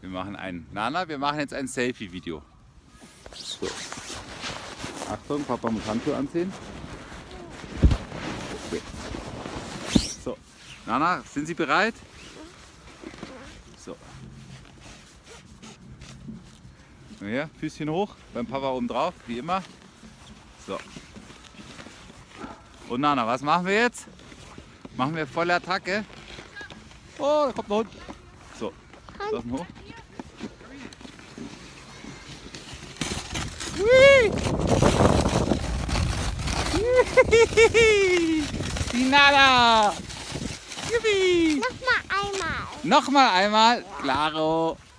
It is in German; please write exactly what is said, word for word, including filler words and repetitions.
Wir machen ein, Nana, wir machen jetzt ein Selfie-Video. So. Achtung, Papa muss Handschuhe anziehen. Okay. So, Nana, sind Sie bereit? So. Hier, Füßchen hoch, beim Papa oben drauf, wie immer. So. Und Nana, was machen wir jetzt? Machen wir volle Attacke? Oh, da kommt ein Hund. So, lassen hoch. Die Nana! Juppie! Nochmal einmal. Nochmal einmal. Klaro.